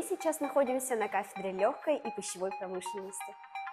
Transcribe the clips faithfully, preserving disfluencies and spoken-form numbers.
сейчас находимся на кафедре легкой и пищевой промышленности.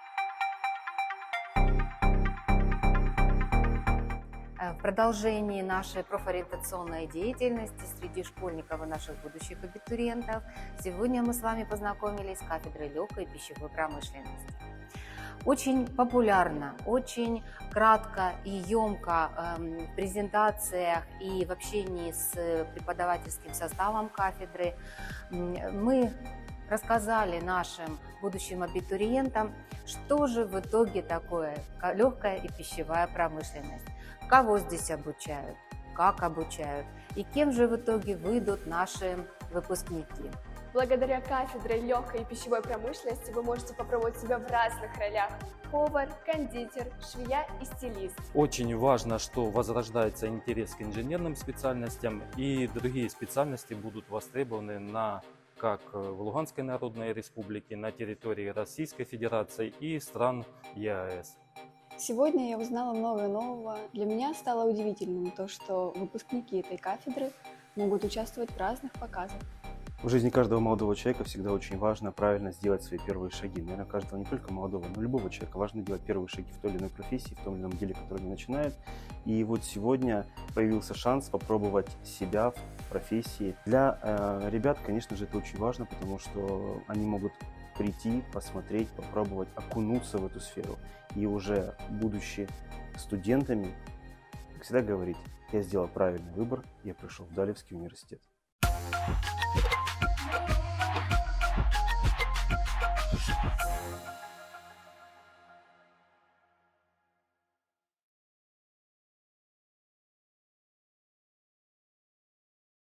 В продолжении нашей профориентационной деятельности среди школьников и наших будущих абитуриентов сегодня мы с вами познакомились с кафедрой легкой и пищевой промышленности. Очень популярно, очень кратко и емко э, в презентациях и в общении с преподавательским составом кафедры мы рассказали нашим будущим абитуриентам, что же в итоге такое легкая и пищевая промышленность, кого здесь обучают, как обучают и кем же в итоге выйдут наши выпускники. Благодаря кафедре легкой и пищевой промышленности вы можете попробовать себя в разных ролях – повар, кондитер, швея и стилист. Очень важно, что возрождается интерес к инженерным специальностям, и другие специальности будут востребованы на, как в Луганской Народной Республике, на территории Российской Федерации и стран ЕАЭС. Сегодня я узнала много нового. Для меня стало удивительным то, что выпускники этой кафедры могут участвовать в разных показах. В жизни каждого молодого человека всегда очень важно правильно сделать свои первые шаги. Наверное, каждого не только молодого, но и любого человека важно делать первые шаги в той или иной профессии, в том или ином деле, который они начинают. И вот сегодня появился шанс попробовать себя в профессии. Для э, ребят, конечно же, это очень важно, потому что они могут прийти, посмотреть, попробовать окунуться в эту сферу. И уже будучи студентами, как всегда говорить, я сделал правильный выбор, я пришел в Далевский университет.